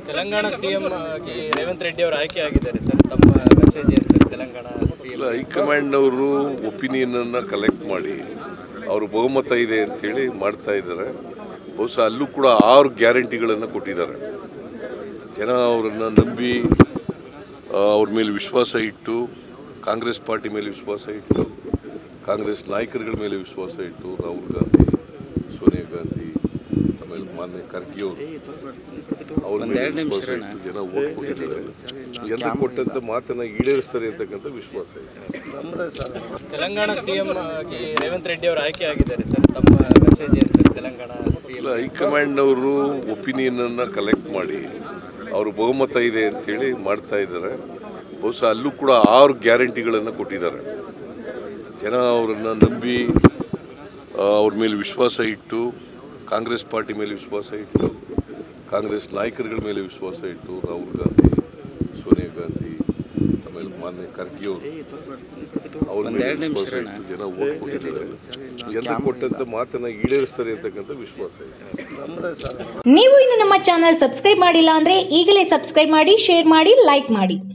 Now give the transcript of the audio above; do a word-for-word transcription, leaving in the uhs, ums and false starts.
Telangana CM ಆಗಿ ರೇವಂತ್ ರೆಡ್ಡಿ ಅವರು ಆಯ್ಕೆ ಆಗಿದ್ದಾರೆ ಸರ್. ತಮ್ಮ ಮೆಸೇಜ್ ಏನು ಸರ್? ತೆಲಂಗಾಣ ಹೈಕಮಾಂಡ್ ಅವರು ಒಪಿನಿಯನ್ ಅನ್ನು ಕಲೆಕ್ಟ್ ಮಾಡಿ ಅವರು ಬಹುಮತ ಇದೆ ಅಂತೇಳಿ ಮಾಡ್ತಾ ಇದ್ದಾರೆ. ಬಹುಶಃ ಅಲ್ಲೂ ಕೂಡ ಆರು ಗ್ಯಾರಂಟಿಗಳನ್ನು ಕೊಟ್ಟಿದ್ದಾರೆ. ಜನ ಅವರನ್ನು ನಂಬಿ ಅವ್ರ ಮೇಲೆ ವಿಶ್ವಾಸ ಇಟ್ಟು, ಕಾಂಗ್ರೆಸ್ ಪಾರ್ಟಿ ಮೇಲೆ ವಿಶ್ವಾಸ ಇಟ್ಟು, ಕಾಂಗ್ರೆಸ್ ನಾಯಕರುಗಳ ಮೇಲೆ ವಿಶ್ವಾಸ ಇಟ್ಟು, ರಾಹುಲ್ ಗಾಂಧಿ, ಸೋನಿಯಾ ಗಾಂಧಿ, ಆಮೇಲೆ ಮಾನ್ಯ ಖರ್ಗೆ ಅವರು ಅವ್ರ ಮೇಲೆ ವಿಶ್ವಾಸ ಇಟ್ಟು ಜನ ಓಟ್ ಕೊಟ್ಟಿದ್ದಾರೆ. ಜನ ಕೊಟ್ಟಂತ ಮಾತನ್ನ ಈಡೇರಿಸ್ತಾರೆ ಅಂತಕ್ಕಂಥ ವಿಶ್ವಾಸ ಇದೆ. ತೆಲಂಗಾಣ ಸಿಎಂ ಆಗಿ ರೇವಂತ್ ರೆಡ್ಡಿ ಅವರು ಆಯ್ಕೆ ಆಗಿದ್ದಾರೆ ಸರ್. ತಮ್ಮ ಮೆಸೇಜ್ ಏನು ಸರ್? ತೆಲಂಗಾಣ ಹೈಕಮಾಂಡ್ ಅವರು ಒಪಿನಿಯನ್ ಅನ್ನು ಕಲೆಕ್ಟ್ ಮಾಡಿ ಅವರು ಬಹುಮತ ಇದೆ ಅಂತೇಳಿ ಮಾಡ್ತಾ ಇದ್ದಾರೆ. ಬಹುಶಃ ಅಲ್ಲೂ ಕೂಡ ಆರು ಗ್ಯಾರಂಟಿಗಳನ್ನು ಕೊಟ್ಟಿದ್ದಾರೆ. ಜನ ಅವರನ್ನು ನಂಬಿ ಅವ್ರ ಮೇಲೆ ವಿಶ್ವಾಸ ಇಟ್ಟು, ಕಾಂಗ್ರೆಸ್ ಪಾರ್ಟಿ ಮೇಲೆ ವಿಶ್ವಾಸ ಇಟ್ಟು, ಕಾಂಗ್ರೆಸ್ ನಾಯಕರುಗಳ ಮೇಲೆ ವಿಶ್ವಾಸ ಇಟ್ಟು, ರಾಹುಲ್ ಗಾಂಧಿ, ಸೋನಿಯಾ ಗಾಂಧಿ, ಆಮೇಲೆ ಮಾನ್ಯ ಖರ್ಗೆ ಅವರು ಅವ್ರ ಮೇಲೆ ವಿಶ್ವಾಸ ಇಟ್ಟು ಜನ ಓಟ್ ಕೊಟ್ಟಿದ್ದಾರೆ. ಜನ ಕೊಟ್ಟಂತ ಮಾತನ್ನ ಈಡೇರಿಸ್ತಾರೆ ಅಂತಕ್ಕಂಥ ವಿಶ್ವಾಸ ಇದೆ. ನೀವು ಇನ್ನು ನಮ್ಮ ಚಾನೆಲ್ ಸಬ್ಸ್ಕ್ರೈಬ್ ಮಾಡಿಲ್ಲ ಅಂದ್ರೆ ಈಗಲೇ ಸಬ್ಸ್ಕ್ರೈಬ್ ಮಾಡಿ, ಶೇರ್ ಮಾಡಿ, ಲೈಕ್ ಮಾಡಿ.